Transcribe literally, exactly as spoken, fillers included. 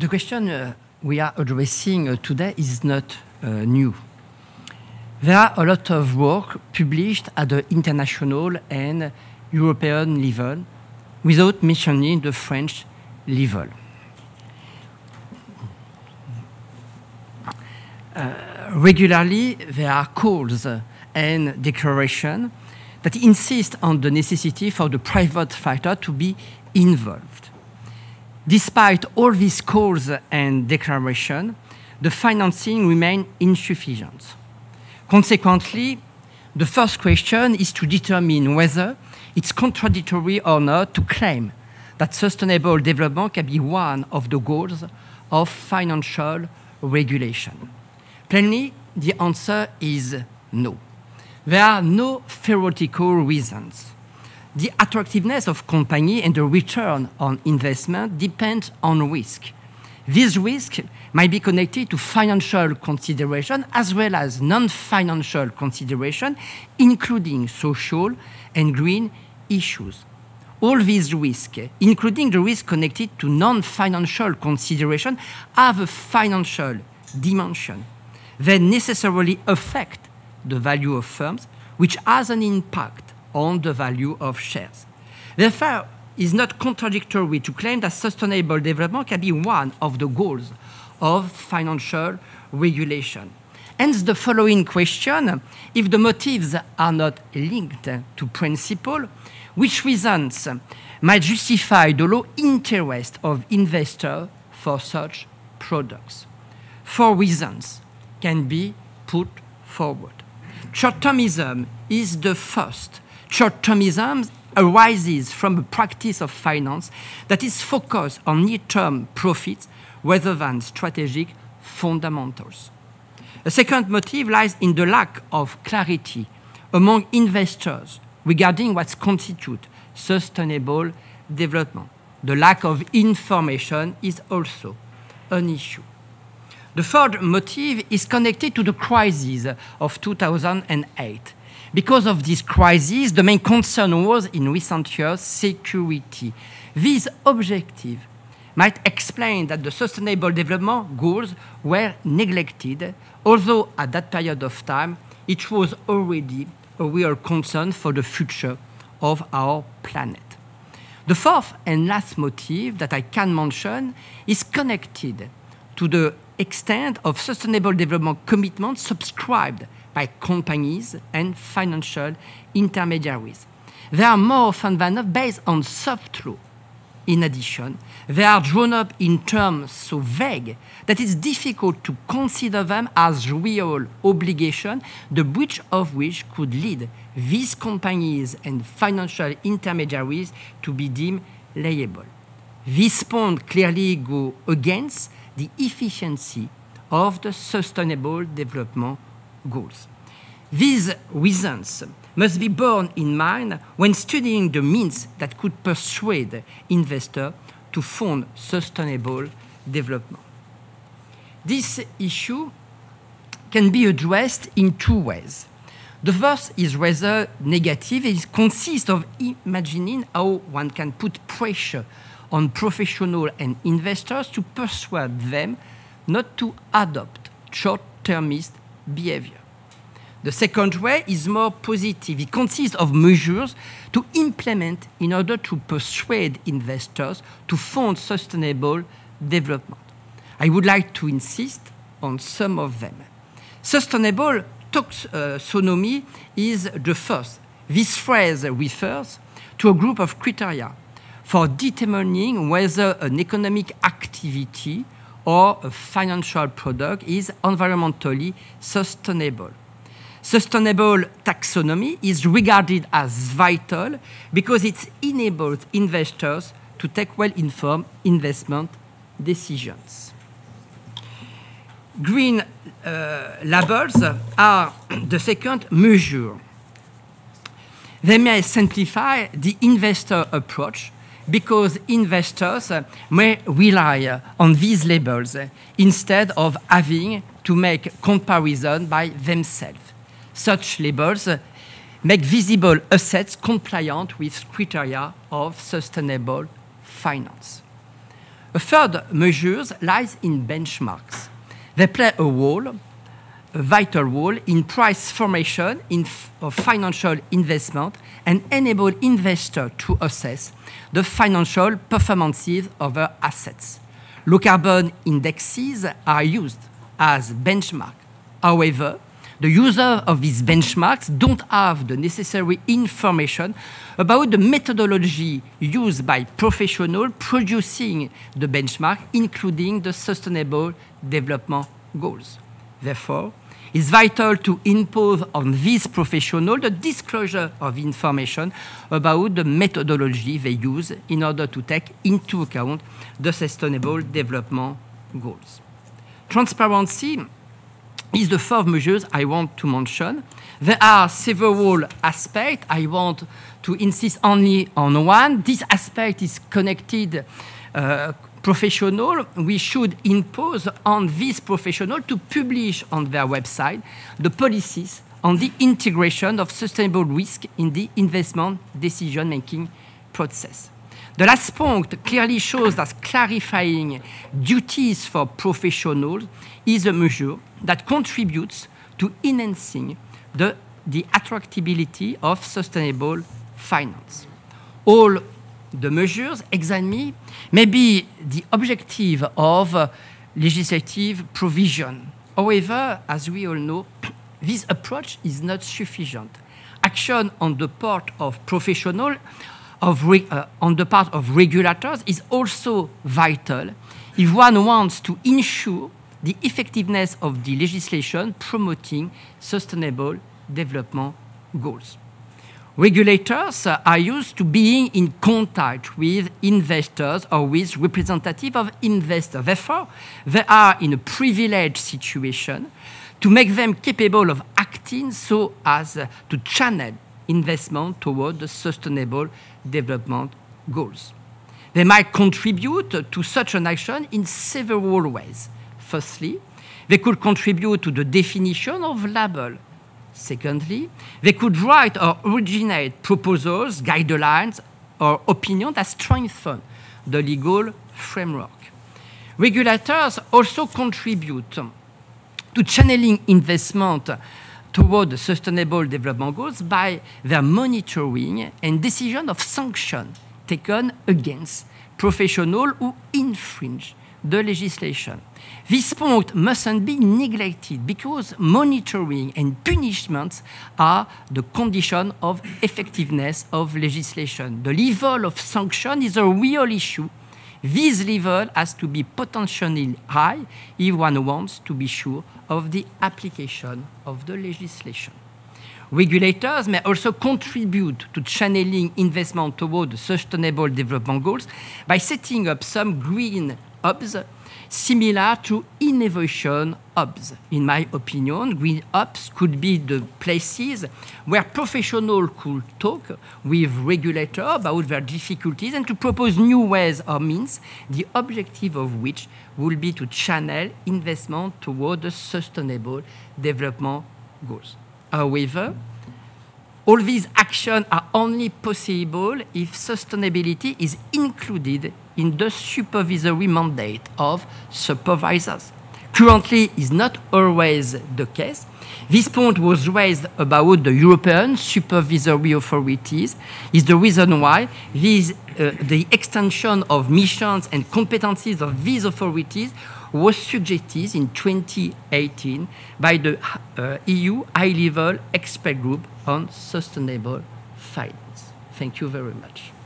question uh, we are addressing uh, today is not uh, new. There are a lot of work published at the international and European level without mentioning the French level. Uh, regularly, there are calls and declarations that insist on the necessity for the private sector to be involved. Despite all these calls and declarations, the financing remains insufficient. Consequently, the first question is to determine whether it's contradictory or not to claim that sustainable development can be one of the goals of financial regulation. Plainly, the answer is no. There are no theoretical reasons. The attractiveness of company and the return on investment depends on risk. These risks might be connected to financial consideration as well as non-financial consideration, including social and green issues. All these risks, including the risk connected to non-financial consideration, have a financial dimension. They necessarily affect the value of firms, which has an impact on the value of shares. Therefore, it is not contradictory to claim that sustainable development can be one of the goals of financial regulation. Hence the following question: if the motives are not linked to principle, which reasons might justify the low interest of investors for such products? Four reasons can be put forward. Short-termism is the first. Short-termism arises from a practice of finance that is focused on near-term profits rather than strategic fundamentals. A second motive lies in the lack of clarity among investors regarding what constitutes sustainable development. The lack of information is also an issue. The third motive is connected to the crisis of two thousand eight. Because of this crisis, the main concern was in recent years security. This objective might explain that the sustainable development goals were neglected, although at that period of time it was already a real concern for the future of our planet. The fourth and last motive that I can mention is connected to the extent of sustainable development commitments subscribed by companies and financial intermediaries. They are more often than not based on soft law. In addition, they are drawn up in terms so vague that it's difficult to consider them as real obligations, the breach of which could lead these companies and financial intermediaries to be deemed liable. This point clearly goes against the efficiency of the sustainable development goals. These reasons must be borne in mind when studying the means that could persuade investors to fund sustainable development. This issue can be addressed in two ways. The first is rather negative. It consists of imagining how one can put pressure on professionals and investors to persuade them not to adopt short-termist behavior. The second way is more positive. It consists of measures to implement in order to persuade investors to fund sustainable development. I would like to insist on some of them. Sustainable taxonomy is the first. This phrase refers to a group of criteria for determining whether an economic activity or a financial product is environmentally sustainable. Sustainable taxonomy is regarded as vital because it enables investors to take well-informed investment decisions. Green uh, labels are the second measure. They may simplify the investor approach because investors uh, may rely on these labels uh, instead of having to make comparison by themselves. Such labels uh, make visible assets compliant with criteria of sustainable finance. A third measure lies in benchmarks. They play a role, a vital role, in price formation in of financial investment and enable investors to assess the financial performances of their assets. Low carbon indexes are used as benchmark. However, the users of these benchmarks don't have the necessary information about the methodology used by professionals producing the benchmark, including the Sustainable Development Goals. Therefore, it's vital to impose on these professionals the disclosure of information about the methodology they use in order to take into account the Sustainable Development Goals. Transparency is the fourth measure I want to mention. There are several aspects. I want to insist only on one. This aspect is connected uh, professional. We should impose on these professionals to publish on their website the policies on the integration of sustainable risk in the investment decision-making process. The last point clearly shows that clarifying duties for professionals is a measure that contributes to enhancing the, the attractability of sustainable finance. All the measures examined may be the objective of uh, legislative provision. However, as we all know, this approach is not sufficient. Action on the part of professionals Of uh, on the part of regulators is also vital if one wants to ensure the effectiveness of the legislation promoting sustainable development goals. Regulators uh, are used to being in contact with investors or with representatives of investors. Therefore, they are in a privileged situation to make them capable of acting so as uh, to channel investment toward the sustainable development goals. They might contribute to such an action in several ways. Firstly, they could contribute to the definition of label. Secondly, they could write or originate proposals, guidelines, or opinions that strengthen the legal framework. Regulators also contribute to channeling investment toward the Sustainable Development Goals by their monitoring and decision of sanction taken against professionals who infringe the legislation. This point mustn't be neglected because monitoring and punishments are the condition of effectiveness of legislation. The level of sanction is a real issue. This level has to be potentially high if one wants to be sure of the application of the legislation. Regulators may also contribute to channeling investment toward the Sustainable Development Goals by setting up some green hubs similar to innovation hubs. In my opinion, green hubs could be the places where professionals could talk with regulators about their difficulties and to propose new ways or means, the objective of which will be to channel investment toward the Sustainable Development Goals. However, all these actions are only possible if sustainability is included in the supervisory mandate of supervisors. Currently, is not always the case. This point was raised about the European supervisory authorities, is the reason why these, uh, the extension of missions and competencies of these authorities was suggested in twenty eighteen by the uh, E U high-level expert group on sustainable finance. Thank you very much.